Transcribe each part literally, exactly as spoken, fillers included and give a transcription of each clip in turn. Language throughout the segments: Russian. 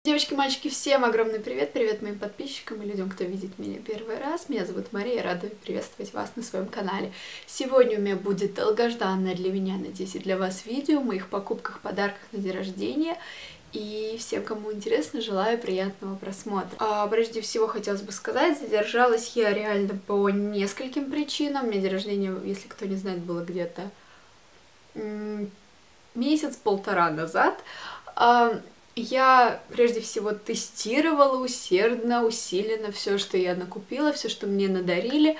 Девочки, мальчики, всем огромный привет! Привет моим подписчикам и людям, кто видит меня первый раз. Меня зовут Мария, рада приветствовать вас на своем канале. Сегодня у меня будет долгожданное для меня, надеюсь, и для вас видео о моих покупках, подарках на день рождения. И всем, кому интересно, желаю приятного просмотра. А, прежде всего, хотелось бы сказать, задержалась я реально по нескольким причинам. У меня день рождения, если кто не знает, было где-то месяц-полтора назад. А, Я, прежде всего, тестировала усердно, усиленно все, что я накупила, все, что мне надарили.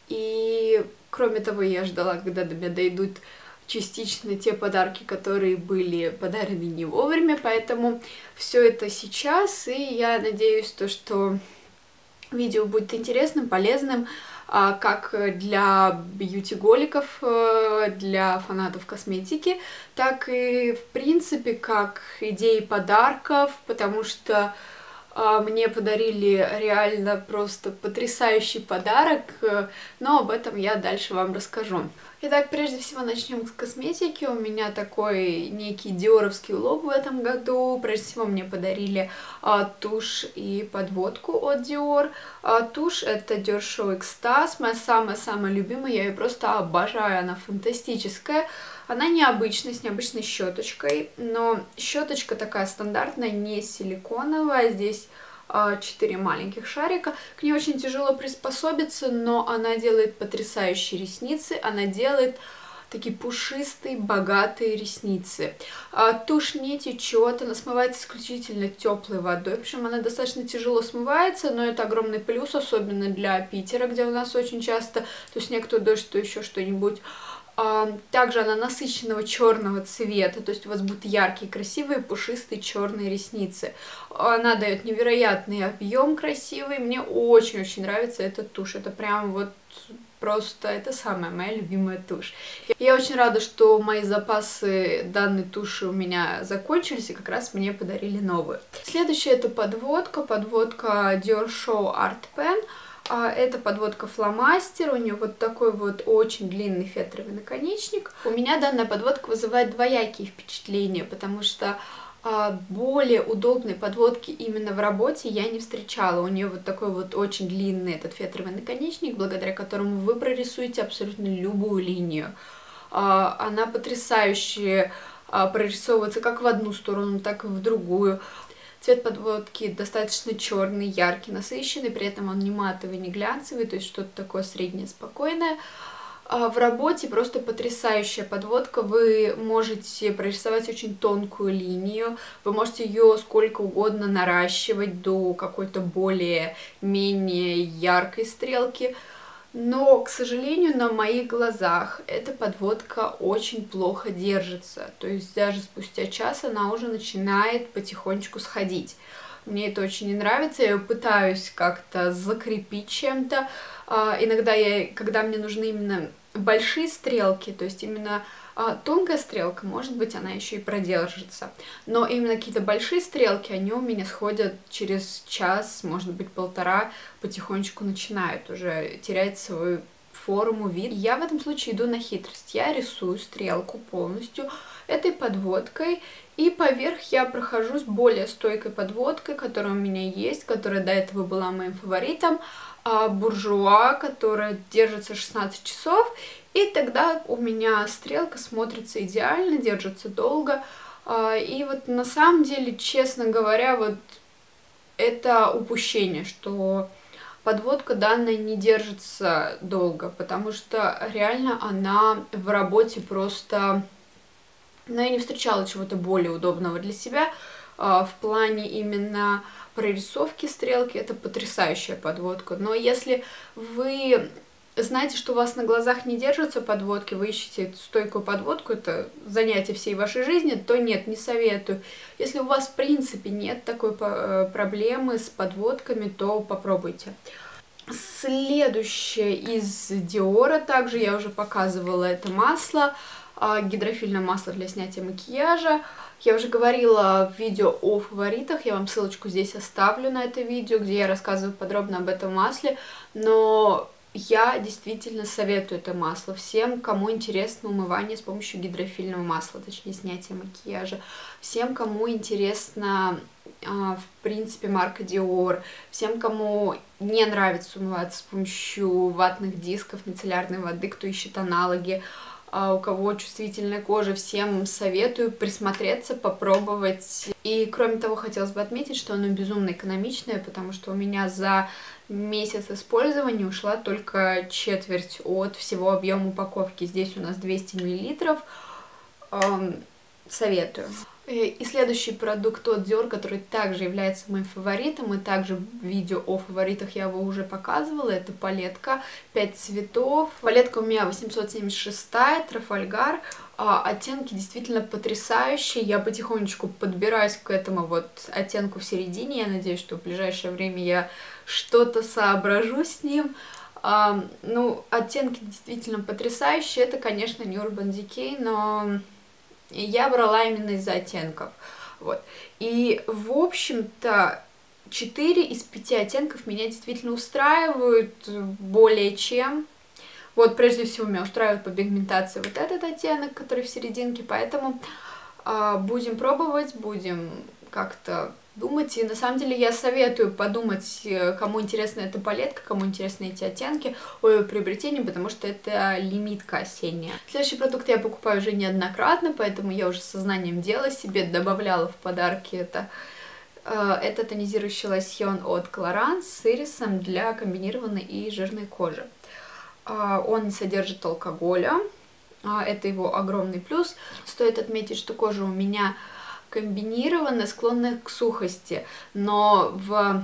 И, кроме того, я ждала, когда до меня дойдут частично те подарки, которые были подарены не вовремя. Поэтому все это сейчас, и я надеюсь, то, что видео будет интересным, полезным, как для бьюти-голиков, для фанатов косметики, так и, в принципе, как идеи подарков, потому что мне подарили реально просто потрясающий подарок, но об этом я дальше вам расскажу. Итак, прежде всего начнем с косметики. У меня такой некий диоровский лук в этом году. Прежде всего мне подарили а, тушь и подводку от Dior. А, тушь это Dior Show Extase, моя самая-самая любимая, я ее просто обожаю, она фантастическая. Она необычная, с необычной щеточкой, но щеточка такая стандартная, не силиконовая, здесь четыре маленьких шарика. К ней очень тяжело приспособиться, но она делает потрясающие ресницы, она делает такие пушистые, богатые ресницы. А, тушь не течет, она смывается исключительно теплой водой, причем она достаточно тяжело смывается, но это огромный плюс, особенно для Питера, где у нас очень часто то снег, то дождь, то еще что-нибудь. Также она насыщенного черного цвета, то есть у вас будут яркие, красивые, пушистые черные ресницы. Она дает невероятный объем красивый, мне очень-очень нравится эта тушь, это прям вот просто, это самая моя любимая тушь. Я очень рада, что мои запасы данной туши у меня закончились, и как раз мне подарили новую. Следующая это подводка, подводка Dior Show Art Pen. Это подводка фломастер, у нее вот такой вот очень длинный фетровый наконечник. У меня данная подводка вызывает двоякие впечатления, потому что более удобной подводки именно в работе я не встречала. У нее вот такой вот очень длинный этот фетровый наконечник, благодаря которому вы прорисуете абсолютно любую линию. Она потрясающе прорисовывается как в одну сторону, так и в другую. Цвет подводки достаточно черный, яркий, насыщенный, при этом он не матовый, не глянцевый, то есть что-то такое среднее, спокойное. В работе просто потрясающая подводка, вы можете прорисовать очень тонкую линию, вы можете ее сколько угодно наращивать до какой-то более-менее яркой стрелки. Но, к сожалению, на моих глазах эта подводка очень плохо держится. То есть даже спустя час она уже начинает потихонечку сходить. Мне это очень не нравится, я ее пытаюсь как-то закрепить чем-то. Иногда, я, когда мне нужны именно большие стрелки, то есть именно тонкая стрелка, может быть, она еще и продержится. Но именно какие-то большие стрелки, они у меня сходят через час, может быть, полтора, потихонечку начинают уже терять свою форму, вид. Я в этом случае иду на хитрость. Я рисую стрелку полностью этой подводкой, и поверх я прохожусь более стойкой подводкой, которая у меня есть, которая до этого была моим фаворитом, буржуа, которая держится шестнадцать часов, и тогда у меня стрелка смотрится идеально, держится долго. И вот на самом деле, честно говоря, вот это упущение, что подводка данная не держится долго, потому что реально она в работе просто... Но я не встречала чего-то более удобного для себя в плане именно прорисовки стрелки. Это потрясающая подводка. Но если вы знаете, что у вас на глазах не держатся подводки, вы ищете стойкую подводку, это занятие всей вашей жизни, то нет, не советую. Если у вас в принципе нет такой проблемы с подводками, то попробуйте. Следующее из Dior, также я уже показывала это масло. Гидрофильное масло для снятия макияжа. Я уже говорила в видео о фаворитах, я вам ссылочку здесь оставлю на это видео, где я рассказываю подробно об этом масле, но я действительно советую это масло всем, кому интересно умывание с помощью гидрофильного масла, точнее снятие макияжа, всем, кому интересно, в принципе, марка Dior, всем, кому не нравится умываться с помощью ватных дисков, мицеллярной воды, кто ищет аналоги, у кого чувствительная кожа, всем советую присмотреться, попробовать. И кроме того, хотелось бы отметить, что оно безумно экономичное, потому что у меня за месяц использования ушла только четверть от всего объема упаковки. Здесь у нас двести миллилитров. Эм, советую. И следующий продукт от Dior, который также является моим фаворитом, и также в видео о фаворитах я его уже показывала, это палетка пять цветов. Палетка у меня восемьсот семьдесят шесть, Трафальгар. А, оттенки действительно потрясающие, я потихонечку подбираюсь к этому вот оттенку в середине, я надеюсь, что в ближайшее время я что-то соображу с ним. А, ну, оттенки действительно потрясающие, это, конечно, не Urban Decay, но я брала именно из-за оттенков. Вот. И, в общем-то, четыре из пяти оттенков меня действительно устраивают более чем. Вот, прежде всего, меня устраивает по пигментации вот этот оттенок, который в серединке, поэтому э, будем пробовать, будем как-то думать. И на самом деле я советую подумать, кому интересна эта палетка, кому интересны эти оттенки, о ее приобретении, потому что это лимитка осенняя. Следующий продукт я покупаю уже неоднократно, поэтому я уже сознанием дела себе добавляла в подарки это. Это тонизирующий лосьон от Clarins с ирисом для комбинированной и жирной кожи. Он не содержит алкоголя, это его огромный плюс. Стоит отметить, что кожа у меня комбинированная, склонная к сухости, но в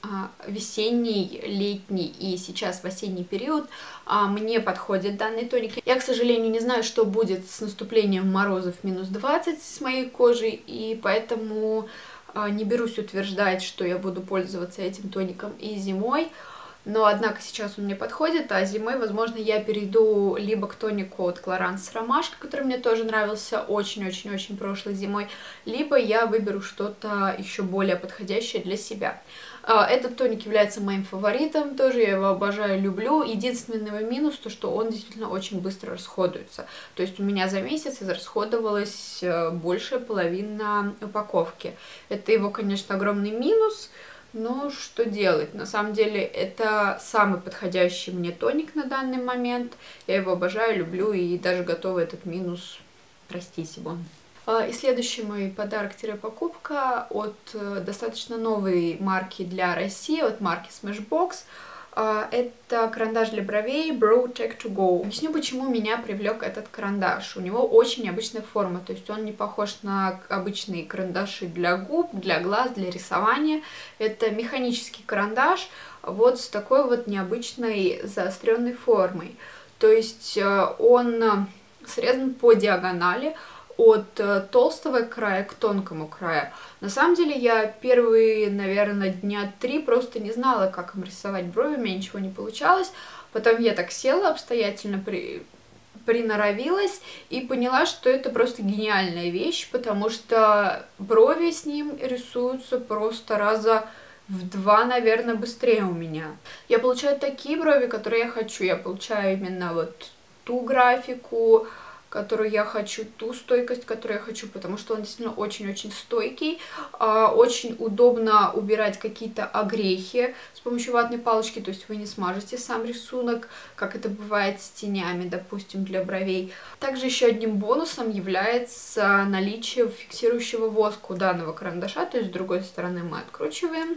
весенний, летний и сейчас в осенний период мне подходит данный тоник. Я, к сожалению, не знаю, что будет с наступлением морозов минус двадцать с моей кожей, и поэтому не берусь утверждать, что я буду пользоваться этим тоником и зимой. Но, однако, сейчас он мне подходит, а зимой, возможно, я перейду либо к тонику от Clarins Ромашка, который мне тоже нравился очень-очень-очень прошлой зимой, либо я выберу что-то еще более подходящее для себя. Этот тоник является моим фаворитом, тоже я его обожаю, люблю. Единственный его минус, то что он действительно очень быстро расходуется. То есть у меня за месяц израсходовалась большая половина упаковки. Это его, конечно, огромный минус. Но что делать? На самом деле это самый подходящий мне тоник на данный момент. Я его обожаю, люблю и даже готова этот минус простить его. И следующий мой подарок-покупка от достаточно новой марки для России, от марки Smashbox. Это карандаш для бровей Brow Tech to Go. Объясню, почему меня привлек этот карандаш. У него очень необычная форма, то есть он не похож на обычные карандаши для губ, для глаз, для рисования. Это механический карандаш вот с такой вот необычной заостренной формой. То есть он срезан по диагонали, от толстого края к тонкому краю. На самом деле я первые, наверное, дня три просто не знала, как им рисовать брови, у меня ничего не получалось. Потом я так села, обстоятельно при... приноровилась и поняла, что это просто гениальная вещь, потому что брови с ним рисуются просто раза в два, наверное, быстрее у меня. Я получаю такие брови, которые я хочу. Я получаю именно вот ту графику, которую я хочу, ту стойкость, которую я хочу, потому что он действительно очень-очень стойкий. Очень удобно убирать какие-то огрехи с помощью ватной палочки, то есть вы не смажете сам рисунок, как это бывает с тенями, допустим, для бровей. Также еще одним бонусом является наличие фиксирующего воска у данного карандаша, то есть с другой стороны мы откручиваем.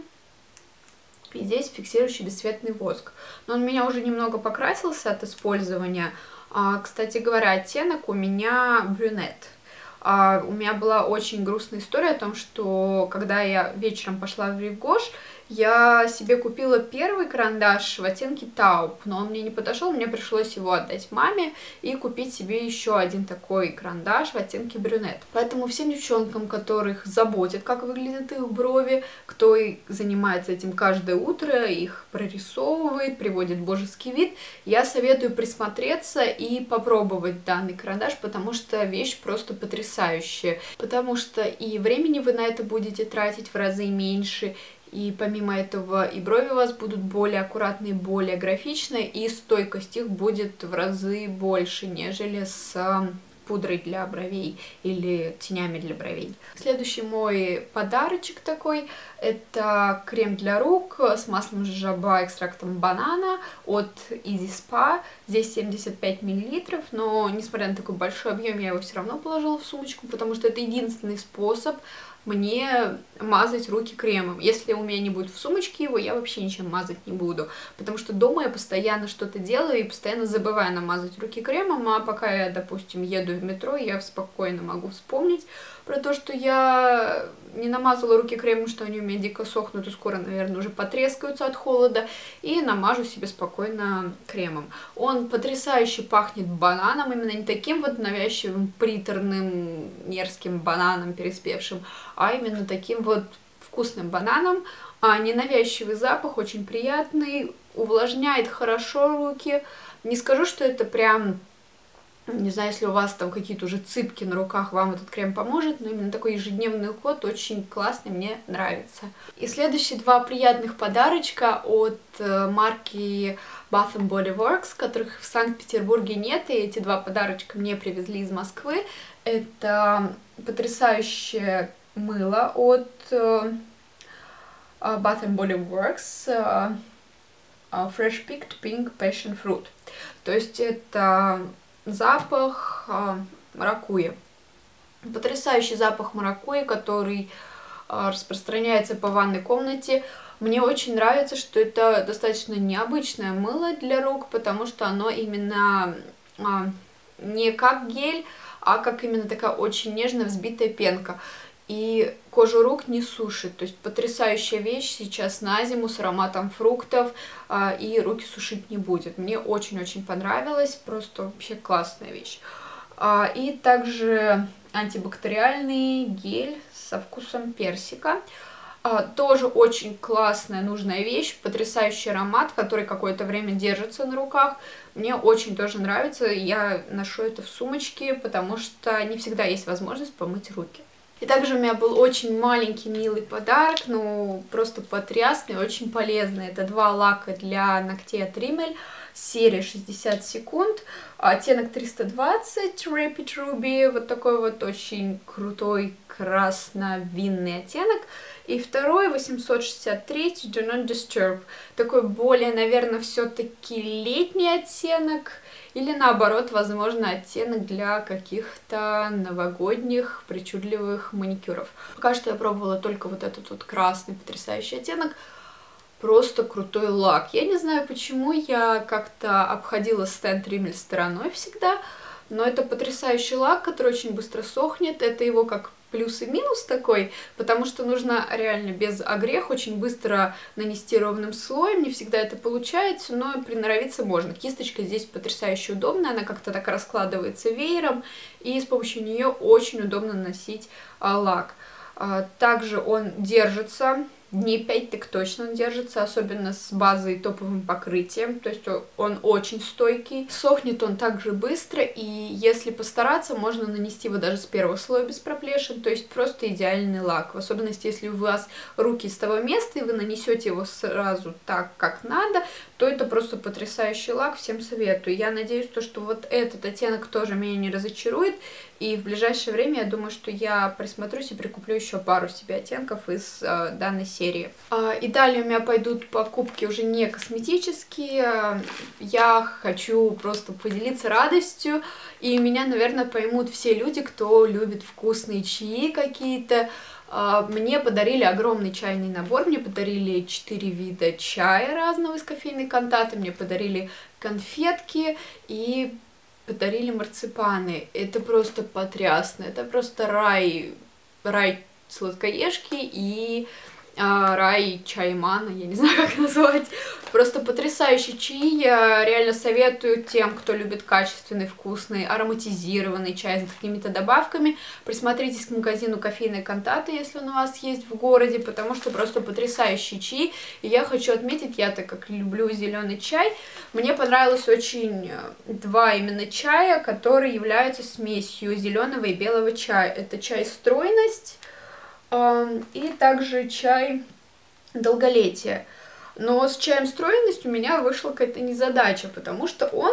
И здесь фиксирующий бесцветный воск. Но он у меня уже немного покрасился от использования. А, кстати говоря, оттенок у меня брюнет. А, у меня была очень грустная история о том, что когда я вечером пошла в Rive Gauche, я себе купила первый карандаш в оттенке тауп, но он мне не подошел, мне пришлось его отдать маме и купить себе еще один такой карандаш в оттенке брюнет. Поэтому всем девчонкам, которых заботит, как выглядят их брови, кто и занимается этим каждое утро, их прорисовывает, приводит в божеский вид, я советую присмотреться и попробовать данный карандаш, потому что вещь просто потрясающая. Потому что и времени вы на это будете тратить в разы меньше, И помимо этого и брови у вас будут более аккуратные, более графичные, и стойкость их будет в разы больше, нежели с пудрой для бровей или тенями для бровей. Следующий мой подарочек такой, это крем для рук с маслом жожоба, экстрактом банана от Easy Spa. Здесь семьдесят пять миллилитров, но несмотря на такой большой объем, я его все равно положила в сумочку, потому что это единственный способ мне мазать руки кремом. Если у меня не будет в сумочке его, я вообще ничем мазать не буду, потому что дома я постоянно что-то делаю и постоянно забываю намазать руки кремом, а пока я, допустим, еду в метро, я спокойно могу вспомнить про то, что я не намазала руки кремом, что они у меня дико сохнут и скоро, наверное, уже потрескаются от холода, и намажу себе спокойно кремом. Он потрясающе пахнет бананом, именно не таким вот навязчивым, приторным, мерзким бананом переспевшим, а именно таким вот вкусным бананом. А ненавязчивый запах, очень приятный, увлажняет хорошо руки. Не скажу, что это прям... Не знаю, если у вас там какие-то уже цыпки на руках, вам этот крем поможет, но именно такой ежедневный уход очень классный, мне нравится. И следующие два приятных подарочка от э, марки Bath and Body Works, которых в Санкт-Петербурге нет, и эти два подарочка мне привезли из Москвы. Это потрясающее мыло от э, Bath and Body Works, э, Fresh Picked Pink Passion Fruit. То есть это... запах а, маракуйи. Потрясающий запах маракуйи, который а, распространяется по ванной комнате. Мне очень нравится, что это достаточно необычное мыло для рук, потому что оно именно а, не как гель, а как именно такая очень нежная взбитая пенка. И кожу рук не сушит, то есть потрясающая вещь сейчас на зиму с ароматом фруктов, а, и руки сушить не будет. Мне очень-очень понравилось, просто вообще классная вещь. А, и также антибактериальный гель со вкусом персика. А, тоже очень классная, нужная вещь, потрясающий аромат, который какое-то время держится на руках. Мне очень тоже нравится, я ношу это в сумочке, потому что не всегда есть возможность помыть руки. И также у меня был очень маленький, милый подарок, ну, просто потрясный, очень полезный. Это два лака для ногтей от Rimmel, серия шестьдесят секунд, оттенок триста двадцать, Rapid Ruby, вот такой вот очень крутой красно-винный оттенок. И второй, восемьсот шестьдесят три, Do Not Disturb, такой более, наверное, все-таки летний оттенок. Или наоборот, возможно, оттенок для каких-то новогодних причудливых маникюров. Пока что я пробовала только вот этот вот красный потрясающий оттенок. Просто крутой лак. Я не знаю, почему я как-то обходила стенд Rimmel стороной всегда, но это потрясающий лак, который очень быстро сохнет. Это его как плюс и минус такой, потому что нужно реально без огрех очень быстро нанести ровным слоем, не всегда это получается, но приноровиться можно. Кисточка здесь потрясающе удобная, она как-то так раскладывается веером, и с помощью нее очень удобно наносить а, лак. А, также он держится, дней пять так точно он держится, особенно с базой и топовым покрытием, то есть он очень стойкий. Сохнет он также быстро, и если постараться, можно нанести его даже с первого слоя без проплешин, то есть просто идеальный лак. В особенности, если у вас руки с того места, и вы нанесете его сразу так, как надо, то это просто потрясающий лак, всем советую. Я надеюсь, то, что вот этот оттенок тоже меня не разочарует, и в ближайшее время я думаю, что я присмотрюсь и прикуплю еще пару себе оттенков из э, данной серии. Э, и далее у меня пойдут покупки уже не косметические. Я хочу просто поделиться радостью, и меня, наверное, поймут все люди, кто любит вкусные чаи какие-то. Э, мне подарили огромный чайный набор, мне подарили четыре вида чая разного из кофейной кантаты, мне подарили конфетки и подарили марципаны. Это просто потрясно. Это просто рай, рай сладкоежки и а, рай чаймана, я не знаю, как назвать. Просто потрясающий чай. Я реально советую тем, кто любит качественный, вкусный, ароматизированный чай с какими-то добавками. Присмотритесь к магазину кофейной кантаты, если он у вас есть в городе, потому что просто потрясающий чай. И я хочу отметить, я так как люблю зеленый чай, мне понравилось очень два именно чая, которые являются смесью зеленого и белого чая. Это чай «Стройность» и также чай долголетие. Но с чаем стройность у меня вышла какая-то незадача, потому что он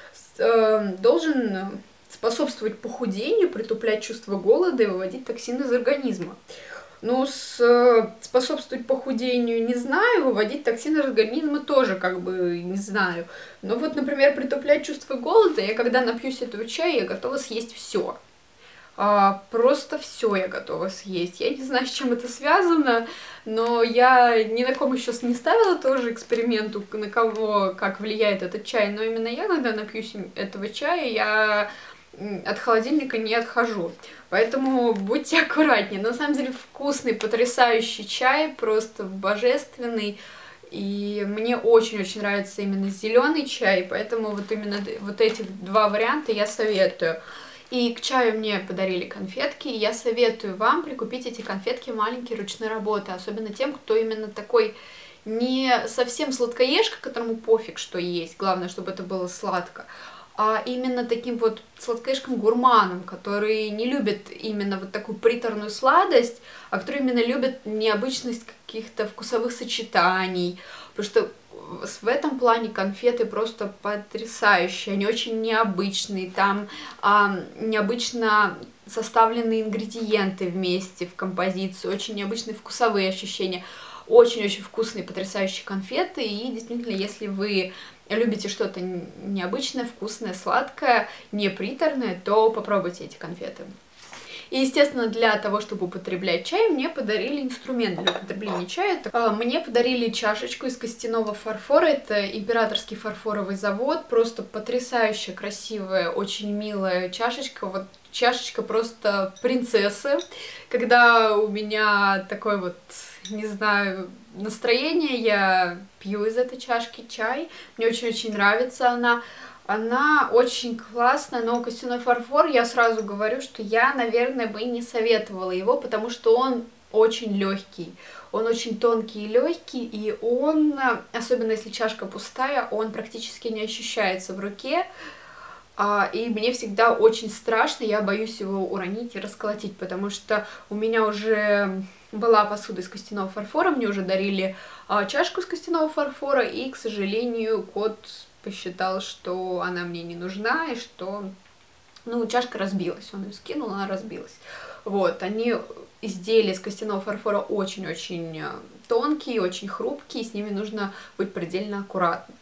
э, должен способствовать похудению, притуплять чувство голода и выводить токсины из организма. Ну, с, способствовать похудению не знаю, выводить токсины из организма тоже как бы не знаю. Но вот, например, притуплять чувство голода, я когда напьюсь этого чая, я готова съесть все. А, просто все я готова съесть. Я не знаю, с чем это связано, но я ни на ком еще не ставила тоже эксперименту, на кого как влияет этот чай. Но именно я, когда напьюсь этого чая, я от холодильника не отхожу. Поэтому будьте аккуратнее. На самом деле вкусный, потрясающий чай, просто божественный. И мне очень-очень нравится именно зеленый чай, поэтому вот именно вот эти два варианта я советую. И к чаю мне подарили конфетки, и я советую вам прикупить эти конфетки маленькие ручной работы, особенно тем, кто именно такой не совсем сладкоежка, которому пофиг, что есть, главное, чтобы это было сладко, а именно таким вот сладкоежкам-гурманам, которые не любят именно вот такую приторную сладость, а которые именно любят необычность каких-то вкусовых сочетаний, потому что в этом плане конфеты просто потрясающие, они очень необычные, там а, необычно составленные ингредиенты вместе в композицию, очень необычные вкусовые ощущения, очень-очень вкусные, потрясающие конфеты, и действительно, если вы любите что-то необычное, вкусное, сладкое, не приторное, то попробуйте эти конфеты. И, естественно, для того, чтобы употреблять чай, мне подарили инструмент для употребления чая. Мне подарили чашечку из костяного фарфора. Это императорский фарфоровый завод. Просто потрясающая, красивая, очень милая чашечка. Вот чашечка просто принцессы. Когда у меня такой вот, не знаю, настроение, я пью из этой чашки чай. Мне очень-очень нравится она. Она очень классная, но костяной фарфор, я сразу говорю, что я, наверное, бы не советовала его, потому что он очень легкий. Он очень тонкий и легкий, и он, особенно если чашка пустая, он практически не ощущается в руке. И мне всегда очень страшно, я боюсь его уронить и расколотить, потому что у меня уже была посуда из костяного фарфора, мне уже дарили чашку из костяного фарфора, и, к сожалению, кот посчитал, что она мне не нужна, и что, ну, чашка разбилась, он ее скинул, она разбилась. Вот, они, изделия из костяного фарфора очень-очень тонкие, очень хрупкие, с ними нужно быть предельно аккуратным.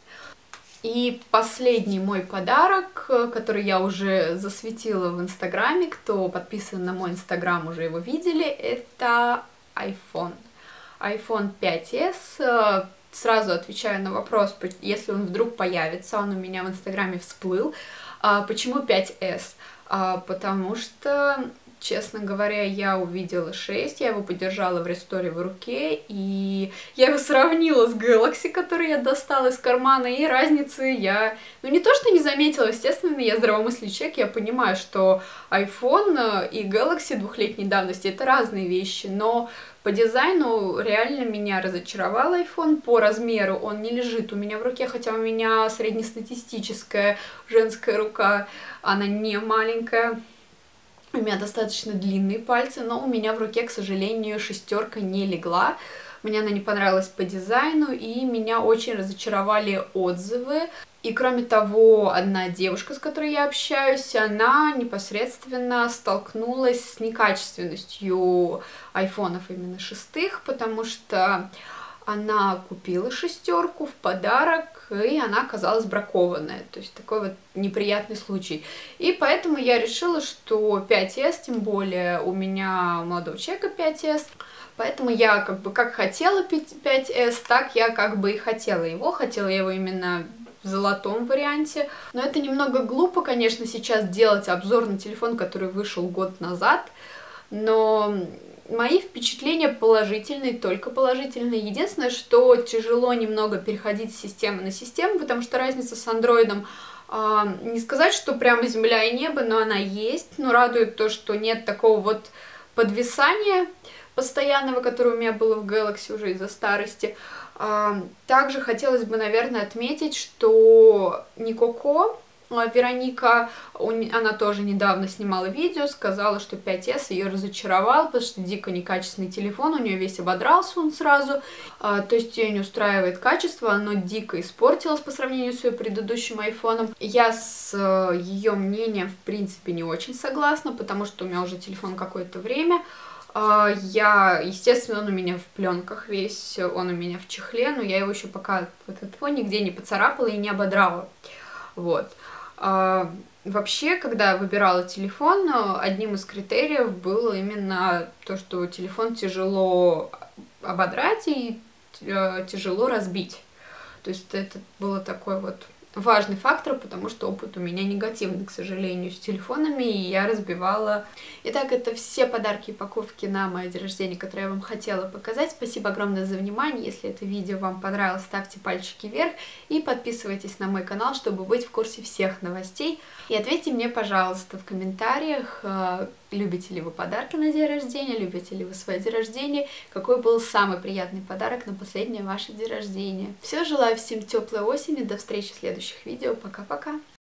И последний мой подарок, который я уже засветила в Инстаграме, кто подписан на мой Инстаграм, уже его видели, это iPhone. iPhone пять эс. Сразу отвечаю на вопрос, если он вдруг появится, он у меня в Инстаграме всплыл. Почему пять эс? Потому что, честно говоря, я увидела шесть, я его подержала в ресторе в руке, и я его сравнила с Galaxy, который я достала из кармана, и разницы я, ну, не то что не заметила, естественно, я здравомыслящий человек, я понимаю, что iPhone и Galaxy двухлетней давности — это разные вещи, но по дизайну реально меня разочаровал iPhone, по размеру он не лежит у меня в руке, хотя у меня среднестатистическая женская рука, она не маленькая. У меня достаточно длинные пальцы, но у меня в руке, к сожалению, шестерка не легла. Мне она не понравилась по дизайну, и меня очень разочаровали отзывы. И кроме того, одна девушка, с которой я общаюсь, она непосредственно столкнулась с некачественностью айфонов именно шестых, потому что она купила шестерку в подарок, и она оказалась бракованная. То есть такой вот неприятный случай. И поэтому я решила, что пять эс, тем более у меня у молодого человека пять эс, поэтому я как бы как хотела пять эс, так я как бы и хотела его. Хотела я его именно в золотом варианте. Но это немного глупо, конечно, сейчас делать обзор на телефон, который вышел год назад. Но мои впечатления положительные, только положительные. Единственное, что тяжело немного переходить с системы на систему, потому что разница с андроидом, э, не сказать, что прямо земля и небо, но она есть. Но радует то, что нет такого вот подвисания постоянного, которое у меня было в Galaxy уже из-за старости. Также хотелось бы, наверное, отметить, что Никоко Вероника, она тоже недавно снимала видео, сказала, что пять эс ее разочаровал, потому что дико некачественный телефон, у нее весь ободрался он сразу, то есть ее не устраивает качество, оно дико испортилось по сравнению с ее предыдущим айфоном. Я с ее мнением, в принципе, не очень согласна, потому что у меня уже телефон какое-то время. Я, естественно, он у меня в пленках весь, он у меня в чехле, но я его еще пока вот этого нигде не поцарапала и не ободрала. Вот. А, вообще, когда я выбирала телефон, одним из критериев было именно то, что телефон тяжело ободрать и тяжело разбить. То есть это было такой вот важный фактор, потому что опыт у меня негативный, к сожалению, с телефонами, и я разбивала. Итак, это все подарки и покупки на мое день рождения, которые я вам хотела показать. Спасибо огромное за внимание. Если это видео вам понравилось, ставьте пальчики вверх и подписывайтесь на мой канал, чтобы быть в курсе всех новостей. И ответьте мне, пожалуйста, в комментариях, любите ли вы подарки на день рождения, любите ли вы свой день рождения, какой был самый приятный подарок на последнее ваше день рождения. Все, желаю всем теплой осени, до встречи в следующих видео, пока-пока!